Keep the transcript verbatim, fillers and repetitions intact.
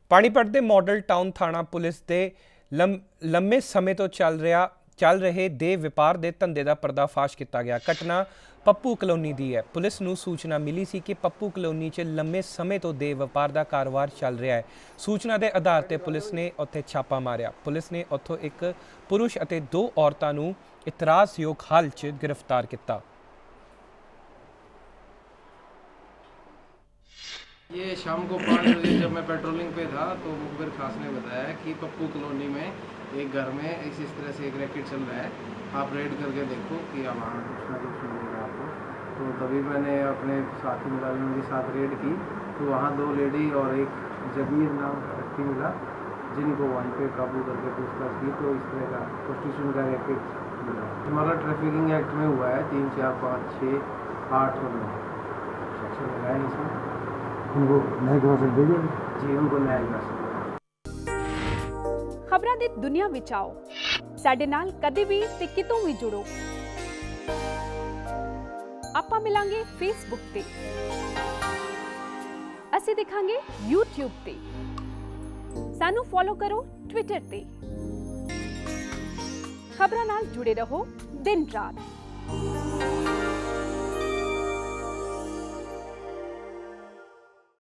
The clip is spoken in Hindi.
पानीपत के मॉडल टाउन थाना पुलिस के लम लंबे समय तो चल रहा चल रहे दे व्यापार के धंधे का पर्दाफाश किया गया। घटना पप्पू कलोनी की है। पुलिस नूं सूचना मिली सी कि पप्पू कलोनी च लंबे समय तो दे व्यापार का कारोबार चल रहा है। सूचना के आधार पर पुलिस ने उत्थे छापा मारिया। पुलिस ने उत्थों एक पुरुष और दो औरतों नूं इतराज़योग हाल च गिरफ्तार किया। ये शाम को पाँच बजे जब मैं पेट्रोलिंग पे था तो मुखबिर खास ने बताया कि पप्पू कॉलोनी में एक घर में इस इस तरह से एक रैकेट चल रहा है, आप रेड करके देखो कि वहाँ कुछ ना कुछ मिलेगा आपको। तो तभी मैंने अपने साथी मुलाजिमों के साथ रेड की तो वहाँ दो लेडी और एक जबीर नाम व्यक्ति मिला, जिनको वहीं पे काबू करके पूछताछ की तो इस तरह का प्रोस्टिट्यूशन का रैकेट मिला। हमारा ट्रैफिकिंग एक्ट में हुआ है तीन चार पाँच छः आठ और नौ सेक्शन लगाए इसमें। उनको न्याय हिरासत देंगे जी, उनको न्याय हिरासत। खबरां दी दुनिया विच आओ, साडे नाल कदे भी ते कितों भी जुड़ो। आपां मिलांगे फेसबुक ते, असीं दिखांगे यूट्यूब ते, सानू फॉलो करो ट्विटर ते। खबरां नाल जुड़े रहो दिन रात।